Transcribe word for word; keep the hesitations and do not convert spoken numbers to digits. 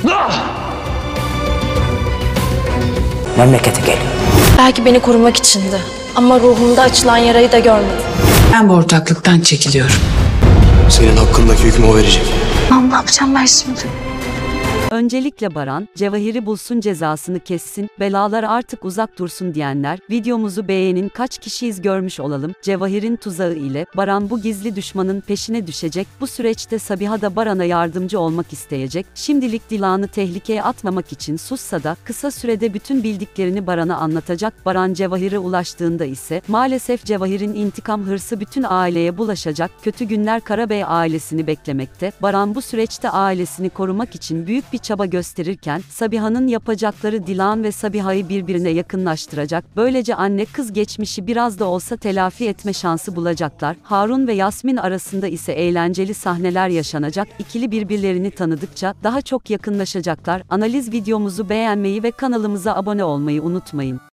Memlekete geliyor. Belki beni korumak içindi. Ama ruhumda açılan yarayı da görmedim. Ben bu ortaklıktan çekiliyorum. Senin hakkındaki hükmü o verecek. Lan ne yapacağım ben şimdi? Öncelikle Baran, Cevahir'i bulsun cezasını kessin, belalar artık uzak dursun diyenler, videomuzu beğenin kaç kişiyiz görmüş olalım. Cevahir'in tuzağı ile Baran bu gizli düşmanın peşine düşecek, bu süreçte Sabiha da Baran'a yardımcı olmak isteyecek. Şimdilik Dilan'ı tehlikeye atmamak için sussa da kısa sürede bütün bildiklerini Baran'a anlatacak. Baran Cevahir'e ulaştığında ise maalesef Cevahir'in intikam hırsı bütün aileye bulaşacak. Kötü günler Karabey ailesini beklemekte. Baran bu süreçte ailesini korumak için büyük bir çaba gösterirken, Sabiha'nın yapacakları Dilan ve Sabiha'yı birbirine yakınlaştıracak. Böylece anne kız geçmişi biraz da olsa telafi etme şansı bulacaklar. Harun ve Yasmin arasında ise eğlenceli sahneler yaşanacak. İkili birbirlerini tanıdıkça daha çok yakınlaşacaklar. Analiz videomuzu beğenmeyi ve kanalımıza abone olmayı unutmayın.